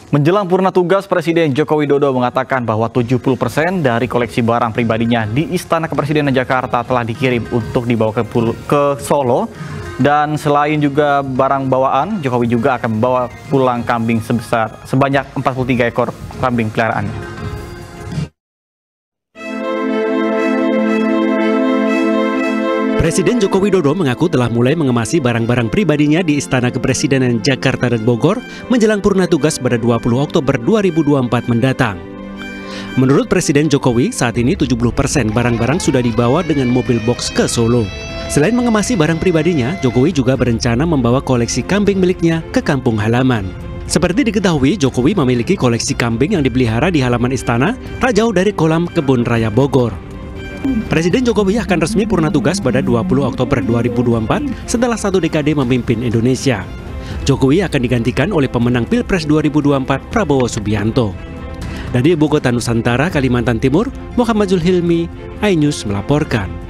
Menjelang purna tugas, Presiden Joko Widodo mengatakan bahwa 70% dari koleksi barang pribadinya di Istana Kepresidenan Jakarta telah dikirim untuk dibawa ke Solo. Dan selain juga barang bawaan, Jokowi juga akan membawa pulang kambing sebanyak 43 ekor kambing peliharaannya. Presiden Joko Widodo mengaku telah mulai mengemasi barang-barang pribadinya di Istana Kepresidenan Jakarta dan Bogor menjelang purna tugas pada 20 Oktober 2024 mendatang. Menurut Presiden Jokowi, saat ini 70% barang-barang sudah dibawa dengan mobil box ke Solo. Selain mengemasi barang pribadinya, Jokowi juga berencana membawa koleksi kambing miliknya ke kampung halaman. Seperti diketahui, Jokowi memiliki koleksi kambing yang dipelihara di halaman istana tak jauh dari kolam kebun raya Bogor. Presiden Jokowi akan resmi purna tugas pada 20 Oktober 2024 setelah 1 dekade memimpin Indonesia. Jokowi akan digantikan oleh pemenang Pilpres 2024 Prabowo Subianto. Dari Ibu Kota Nusantara, Kalimantan Timur, Muhammad Zulhilmi, iNews melaporkan.